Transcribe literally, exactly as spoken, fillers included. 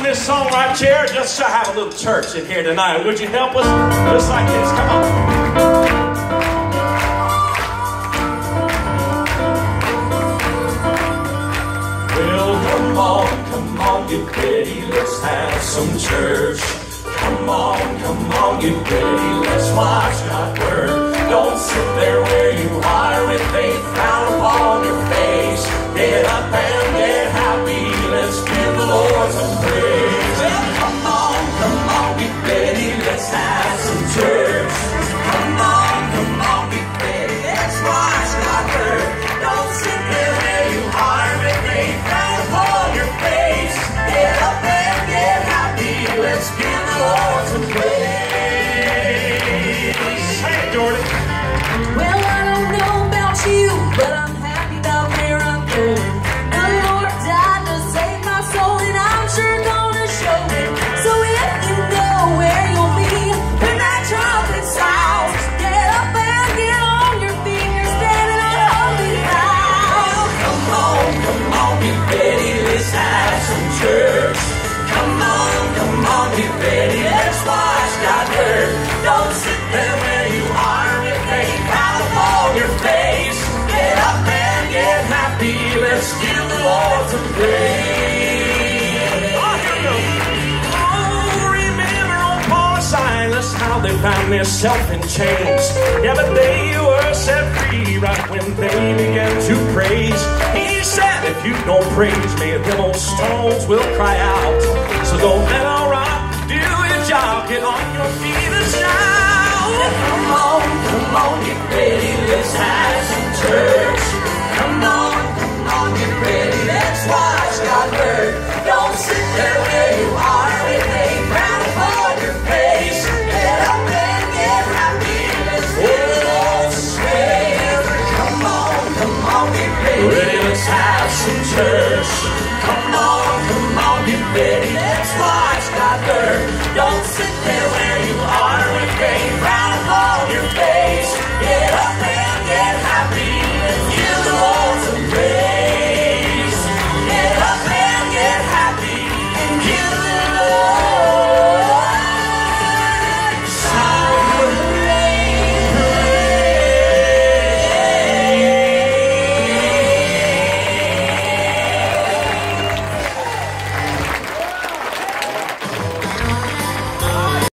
this song right here just to have a little church in here tonight. Would you help us? Just like this. Come on. Well, come on, come on, get ready. Let's have some church. Come on, come on, get ready. Let's watch God work. Don't sit there where you are with faith frown upon your face. Get up and get happy. Let's give the Lord some praise. Well, come on, come on, get ready. Let's have some church. Come on, come on, get ready. Let's watch God work. Don't sit there where you are with faith frown upon your face. Get up and get happy. Let's give the Lord some praise. Hey, Jordy. Well, I don't know about you, but I'm happy about where I'm going. The Lord died to save my soul, and I'm sure gonna show it. So if you know where you'll be when that trumpet sounds, get up and get on your feet. You're standing on holy ground. Come on, come on, get ready. Let's have some church. Come on, come on, get ready. Let's watch God work. Don't sit there where you are with faith out upon your face. Get up and get happy. Let's give the Lord some praise. Oh, here we go. Oh, remember old Paul and Silas, how they found themselves in chains. Yeah, but they were set free right when they began to praise. He said, if you don't praise me, them old stones will cry out. So go let all rock, do your job, get on your feet and shout. Come on, come on, get ready. Let's have some church. Come on, come on, get ready. Let's watch God work. Don't sit there where you are with a frown upon your face. Get up and get happy. Let's give the Lord some praise. Come on, come on, get ready. Ready, let's have some church. Come on, come on, get ready. Let's watch God work. Don't sit there where you are with a frown upon your face. Get up and get happy.